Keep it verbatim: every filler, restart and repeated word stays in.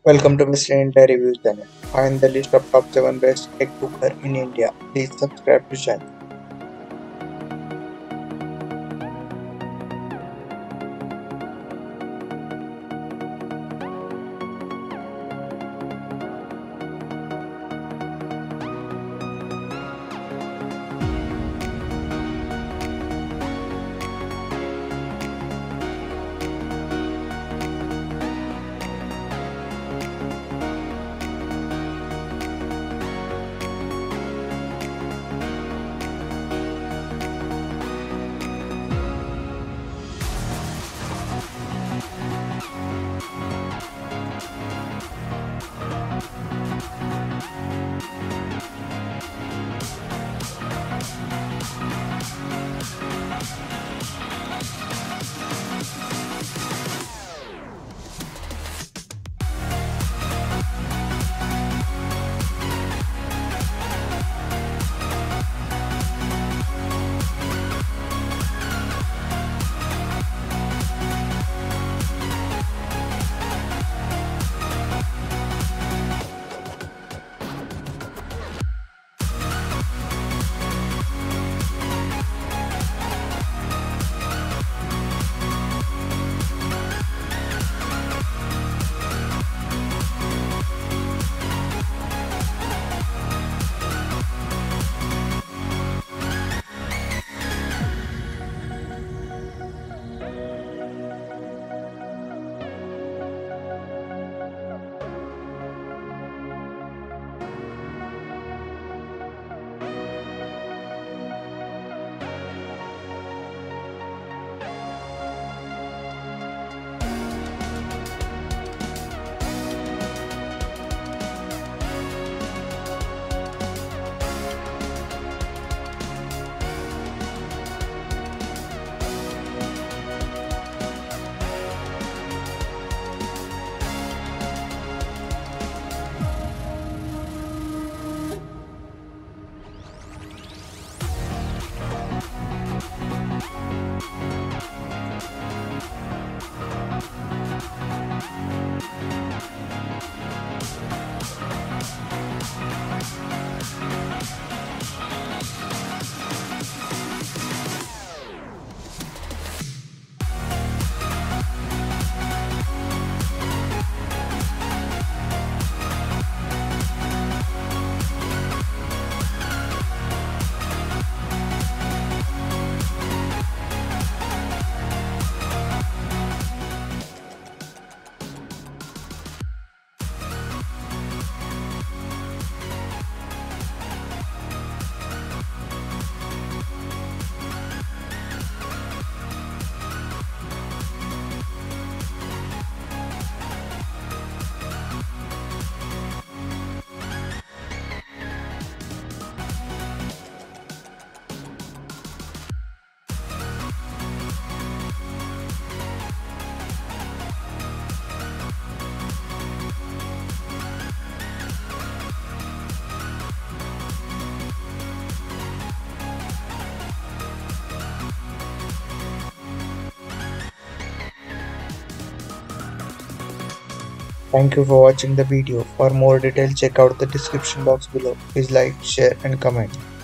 Welcome to Mister India Reviews channel. Find the list of top seven best egg cooker in India. Please subscribe to channel. Thank you for watching the video. For more details, check out the description box below. Please like, share and comment.